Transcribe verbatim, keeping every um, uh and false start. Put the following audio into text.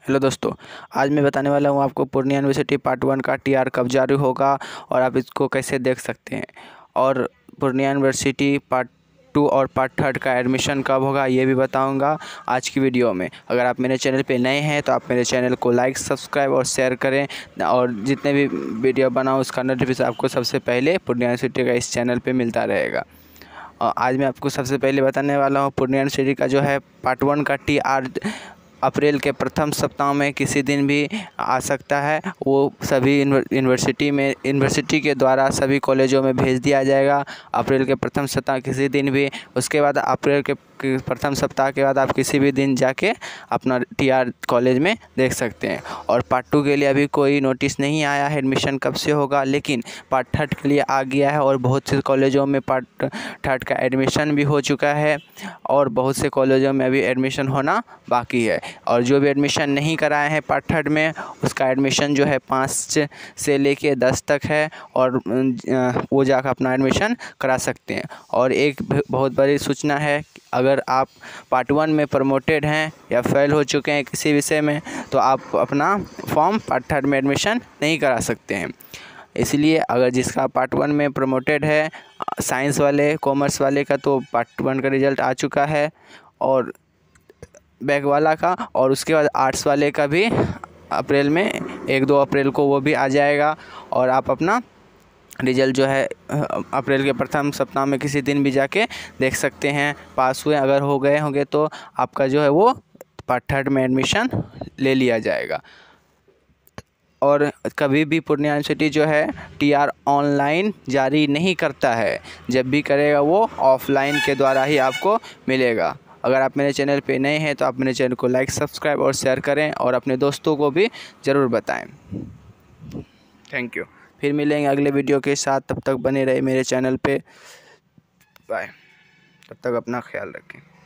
Hello दोस्तों, आज मैं बताने वाला हूँ आपको पूर्णिया यूनिवर्सिटी पार्ट वन का टी आर कब जारी होगा और आप इसको कैसे देख सकते हैं। और पूर्णिया यूनिवर्सिटी पार्ट टू और पार्ट थर्ड का एडमिशन कब होगा ये भी बताऊंगा आज की वीडियो में। अगर आप मेरे चैनल पे नए हैं तो आप मेरे चैनल को लाइक, सब्सक्राइब और शेयर करें, और जितने भी वीडियो बनाऊँ उसका नोटिफिकेशन आपको सबसे पहले पूर्णिया यूनिवर्सिटी का इस चैनल पर मिलता रहेगा। और आज मैं आपको सबसे पहले बताने वाला हूँ पूर्णिया यूनिवर्सिटी का जो है पार्ट वन का टी आर अप्रैल के प्रथम सप्ताह में किसी दिन भी आ सकता है। वो सभी यूनिवर्सिटी में यूनिवर्सिटी के द्वारा सभी कॉलेजों में भेज दिया जाएगा अप्रैल के प्रथम सप्ताह किसी दिन भी। उसके बाद अप्रैल के प्रथम सप्ताह के बाद आप किसी भी दिन जाके अपना टी आर कॉलेज में देख सकते हैं। और पार्ट टू के लिए अभी कोई नोटिस नहीं आया है एडमिशन कब से होगा, लेकिन पार्ट थर्ड के लिए आ गया है और बहुत से कॉलेजों में पार्ट थर्ड का एडमिशन भी हो चुका है और बहुत से कॉलेजों में अभी एडमिशन होना बाकी है। और जो भी एडमिशन नहीं कराए हैं पार्ट थर्ड में, उसका एडमिशन जो है पाँच से लेके दस तक है और वो जाकर अपना एडमिशन करा सकते हैं। और एक बहुत बड़ी सूचना है, अगर आप पार्ट वन में प्रमोटेड हैं या फेल हो चुके हैं किसी विषय में तो आप अपना फॉर्म पार्ट थर्ड में एडमिशन नहीं करा सकते हैं। इसलिए अगर जिसका पार्ट वन में प्रमोटेड है, साइंस वाले, कॉमर्स वाले का तो पार्ट वन का रिज़ल्ट आ चुका है और बैक वाला का, और उसके बाद आर्ट्स वाले का भी अप्रैल में एक दो अप्रैल को वो भी आ जाएगा। और आप अपना रिज़ल्ट जो है अप्रैल के प्रथम सप्ताह में किसी दिन भी जाके देख सकते हैं। पास हुए अगर हो गए होंगे तो आपका जो है वो पार्ट थर्ड में एडमिशन ले लिया जाएगा। और कभी भी पूर्णिया यूनिवर्सिटी जो है टी आर ऑनलाइन जारी नहीं करता है, जब भी करेगा वो ऑफलाइन के द्वारा ही आपको मिलेगा। अगर आप मेरे चैनल पे नए हैं तो आप मेरे चैनल को लाइक, सब्सक्राइब और शेयर करें और अपने दोस्तों को भी ज़रूर बताएं। Thank you. फिर मिलेंगे अगले वीडियो के साथ, तब तक बने रहे मेरे चैनल पे। बाय। तब तक अपना ख्याल रखें।